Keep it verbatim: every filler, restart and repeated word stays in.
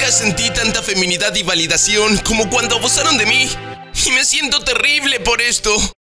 Nunca sentí tanta feminidad y validación como cuando abusaron de mí. Y me siento terrible por esto.